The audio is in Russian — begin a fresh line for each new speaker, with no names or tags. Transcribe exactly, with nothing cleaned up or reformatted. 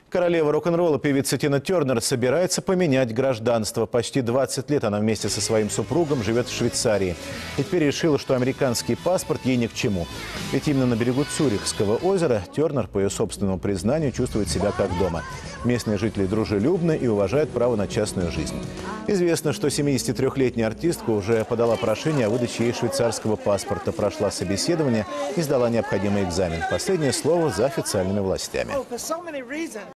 Королева рок-н-ролла певица Тина Тернер собирается поменять гражданство. Почти двадцать лет она вместе со своим супругом живет в Швейцарии. И теперь решила, что американский паспорт ей ни к чему. Ведь именно на берегу Цюрихского озера Тернер, по ее собственному признанию, чувствует себя как дома. Местные жители дружелюбны и уважают право на частную жизнь. Известно, что семидесятитрёхлетняя артистка уже подала прошение о выдаче ей швейцарского паспорта, прошла собеседование и сдала необходимый экзамен. Последнее слово за официальными властями.